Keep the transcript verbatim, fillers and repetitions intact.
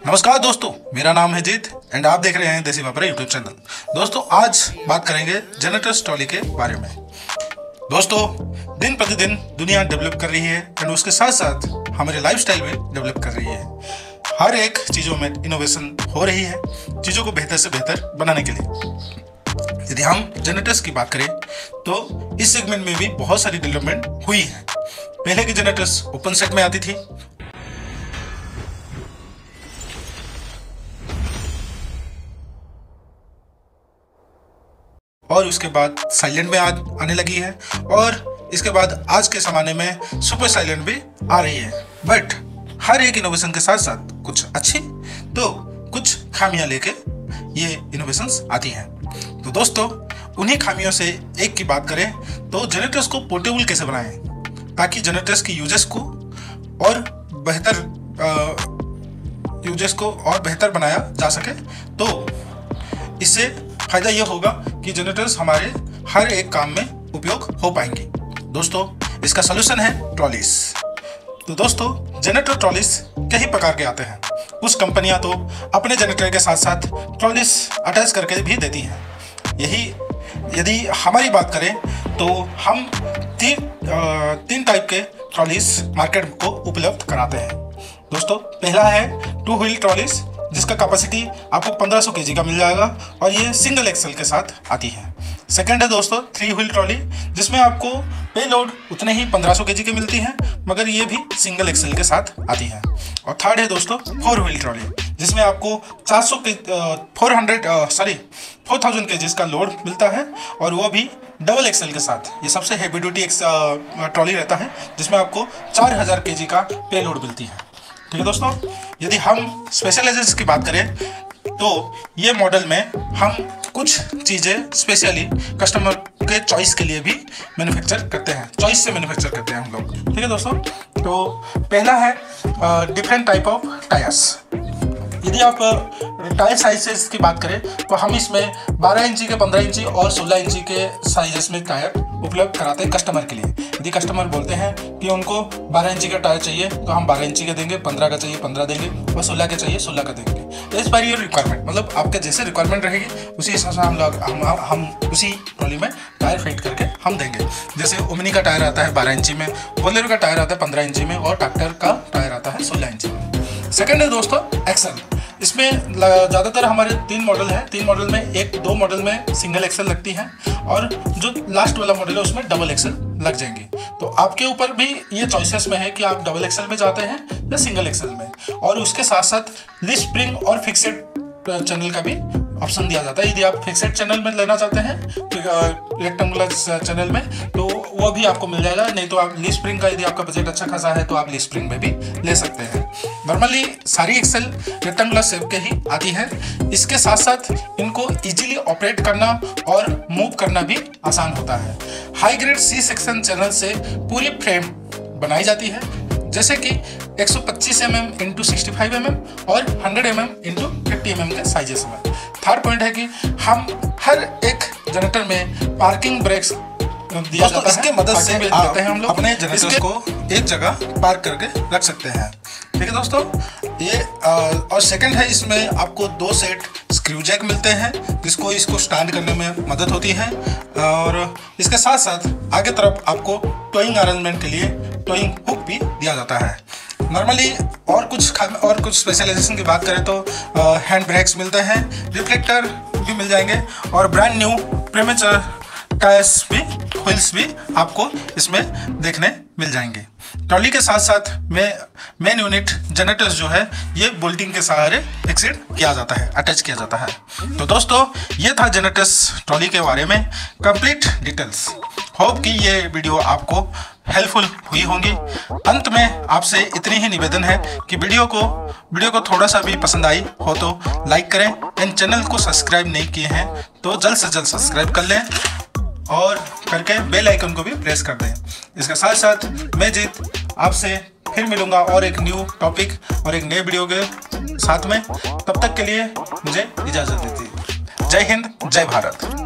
नमस्कार दोस्तों, मेरा नाम है जीत एंड आप देख रहे हैं देसी व्यापारी यूट्यूब चैनल। दोस्तों आज बात करेंगे जनरेटर्स ट्रॉली के बारे में। दोस्तों दिन प्रतिदिन दुनिया डेवलप कर रही है एंड उसके साथ साथ हमारी लाइफस्टाइल भी डेवलप कर रही है। हर एक चीज़ों में इनोवेशन हो रही है चीज़ों को बेहतर से बेहतर बनाने के लिए। यदि हम जनरेटर्स की बात करें तो इस सेगमेंट में भी बहुत सारी डेवलपमेंट हुई है। पहले की जनरेटर्स ओपन सेट में आती थी और उसके बाद साइलेंट में आ, आने लगी है और इसके बाद आज के ज़माने में सुपर साइलेंट भी आ रही है। बट हर एक इनोवेशन के साथ साथ कुछ अच्छी तो कुछ खामियां लेके ये इनोवेशंस आती हैं। तो दोस्तों उन्हीं खामियों से एक की बात करें तो जनरेटर्स को पोर्टेबल कैसे बनाएं ताकि जनरेटर्स की यूजेस को और बेहतर यूजेस को और बेहतर बनाया जा सके। तो इससे फायदा यह होगा कि जनरेटर्स हमारे हर एक काम में उपयोग हो पाएंगे। दोस्तों इसका सलूशन है ट्रॉलीज। तो दोस्तों जनरेटर ट्रॉलीज कई प्रकार के आते हैं। कुछ कंपनियां तो अपने जनरेटर के साथ साथ ट्रॉलीज अटैच करके भी देती हैं। यही यदि हमारी बात करें तो हम तीन तीन टाइप के ट्रॉलीज मार्केट को उपलब्ध कराते हैं। दोस्तों पहला है टू व्हील ट्रॉलीज जिसका कैपेसिटी आपको पंद्रह सौ केजी का मिल जाएगा और ये सिंगल एक्सेल के साथ आती है। सेकंड है दोस्तों थ्री व्हील ट्रॉली जिसमें आपको पे लोड उतने ही पंद्रह सौ केजी की मिलती है मगर ये भी सिंगल एक्सेल के साथ आती है। और थर्ड है दोस्तों फोर व्हील ट्रॉली जिसमें आपको चार सौ के four hundred sorry four thousand K G का लोड मिलता है और वो भी डबल एक्सेल के साथ। ये सबसे हैवी ड्यूटी ट्रॉली रहता है जिसमें आपको चार हज़ार के जी का पे लोड मिलती है। ठीक है दोस्तों, यदि हम स्पेशलाइजेशन की बात करें तो ये मॉडल में हम कुछ चीज़ें स्पेशली कस्टमर के चॉइस के लिए भी मैन्युफैक्चर करते हैं, चॉइस से मैन्युफैक्चर करते हैं हम लोग। ठीक है दोस्तों, तो पहला है डिफरेंट टाइप ऑफ टायर्स। यदि आप टायर साइजेस की बात करें तो हम इसमें बारह इंची के, पंद्रह इंची और सोलह इंची के साइजेस में टायर उपलब्ध कराते हैं कस्टमर के लिए। यदि कस्टमर बोलते हैं कि उनको बारह इंची का टायर चाहिए तो हम बारह इंची के देंगे, पंद्रह का चाहिए पंद्रह देंगे और सोलह के चाहिए सोलह का देंगे। इस बार ये रिक्वायरमेंट मतलब आपके जैसे रिक्वायरमेंट रहेगी उसी हिसाब से हम लोग हम, हम उसी ट्रॉली में टायर फिट करके हम देंगे। जैसे ओमनी का टायर आता है बारह इंची में, बोलेरो का टायर आता है पंद्रह इंची में और ट्रैक्टर का टायर आता है सोलह इंची में। सेकेंड है दोस्तों एक्सल। इसमें ज़्यादातर हमारे तीन मॉडल हैं। तीन मॉडल में एक दो मॉडल में सिंगल एक्सेल लगती है और जो लास्ट वाला मॉडल है उसमें डबल एक्सेल लग जाएंगी। तो आपके ऊपर भी ये चॉइसेस में है कि आप डबल एक्सेल में जाते हैं या सिंगल एक्सेल में। और उसके साथ साथ लीफ स्प्रिंग और फिक्सेड चैनल का भी ऑप्शन दिया जाता है। यदि आप फिक्सेड चैनल में लेना चाहते हैं रेक्टेंगुलर चैनल में तो वो भी आपको मिल जाएगा, नहीं तो आप लीफ स्प्रिंग का यदि आपका बजट अच्छा खासा है तो आप लीफ स्प्रिंग में भी ले सकते हैं। नॉर्मली सारी एक्सेल रेक्टेंगुलर शेप के ही आती है। इसके साथ साथ इनको इजीली ऑपरेट करना और मूव करना भी आसान होता है। High grade C section channel से पूरी फ्रेम बनाई जाती है जैसे कि एक सौ पच्चीस M M into sixty five M M और hundred M M into fifty M M के साइजेस में। थर्ड पॉइंट है कि हम हर एक जनरेटर में पार्किंग ब्रेक्स दिया जाता है। इसके मदद से आप हम लोग अपने जनरेटर्स को एक जगह पार्क करके रख सकते हैं। ठीक है दोस्तों, ये और सेकंड है इसमें आपको दो सेट स्क्रू जैक मिलते हैं जिसको इसको स्टैंड करने में मदद होती है। और इसके साथ साथ आगे तरफ आपको टोइंग अरेंजमेंट के लिए टोइंग हुक भी दिया जाता है। नॉर्मली और कुछ और कुछ स्पेशलाइजेशन की बात करें तो हैंड ब्रेक्स मिलते हैं, रिफ्लेक्टर भी मिल जाएंगे और ब्रांड न्यू प्रीमेचर टायर्स भी व्हील्स भी आपको इसमें देखने मिल जाएंगे। ट्रॉली के साथ साथ में मेन यूनिट जनरेटर्स जो है ये बोल्टिंग के सहारे फिक्सेड किया जाता है, अटैच किया जाता है। तो दोस्तों ये था जनरेटर्स ट्रॉली के बारे में कंप्लीट डिटेल्स। होप कि ये वीडियो आपको हेल्पफुल हुई होंगी। अंत में आपसे इतनी ही निवेदन है कि वीडियो को वीडियो को थोड़ा सा भी पसंद आई हो तो लाइक करें एंड चैनल को सब्सक्राइब नहीं किए हैं तो जल्द से जल्द सब्सक्राइब कर लें और करके बेल आइकन को भी प्रेस कर दें। इसके साथ साथ मैं जीत आपसे फिर मिलूंगा और एक न्यू टॉपिक और एक नए वीडियो के साथ में। तब तक के लिए मुझे इजाज़त दीजिए। जय हिंद, जय भारत।